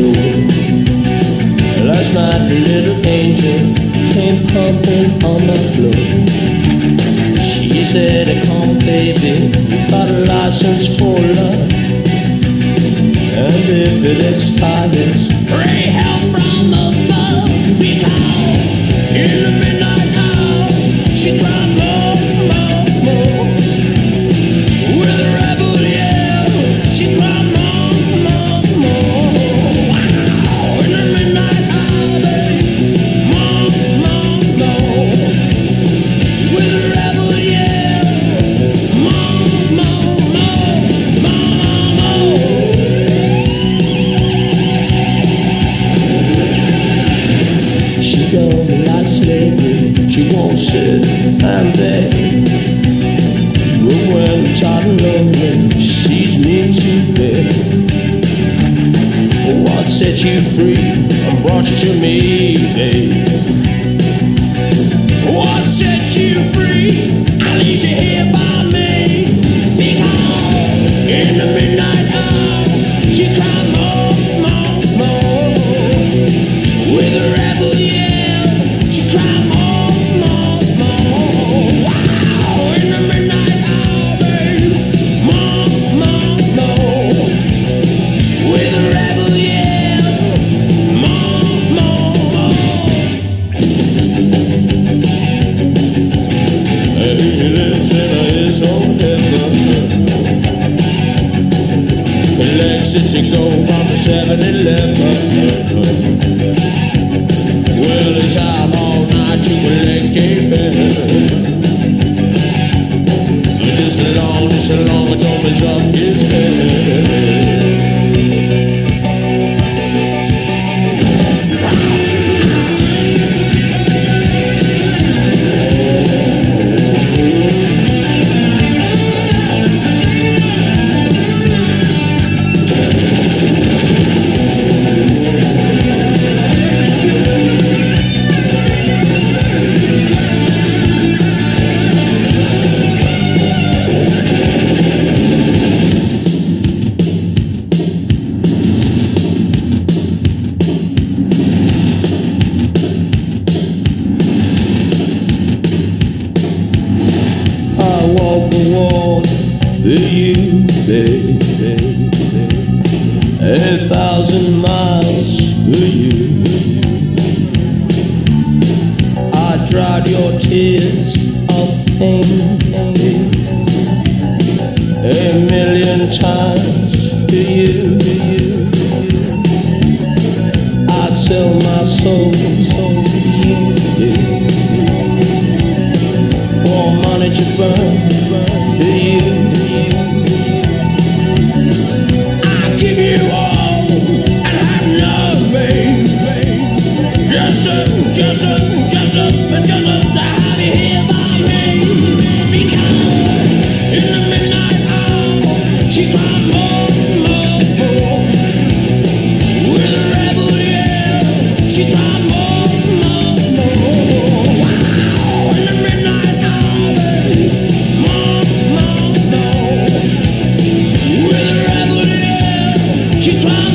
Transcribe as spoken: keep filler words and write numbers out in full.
door. Last night the little angel came pumping on the floor. She said, come on baby, you got a license for love, and if it expires, pray help from above. Because in the midnight hour she cried more, more, more. With a rebel yell she cried more, more, more. Wow, in the midnight hour, babe, more, more, more. With a rebel yell, more, more, more, more, more. She don't like slavery, she won't sit and beg. But when I'm tired and lonely, she's mean to bed. What set you free and brought you to me, babe? What set you free? I leave you here by me. Because in the midnight hour she cried more, more, more. With a rebel yell she cried more, more, more. Wow, in the midnight hour, babe, more, more, more. With a rebel yell, more, more, more. He lives in his own heaven. Collects it to go from the seven eleven. Well, he's out all night to collect a bill. Just as long, just as long as don't mess up his head. For you, baby, a thousand miles for you. I dried your tears of pain a million times for you. I'd sell my soul for you, for money to burn for you. She cried.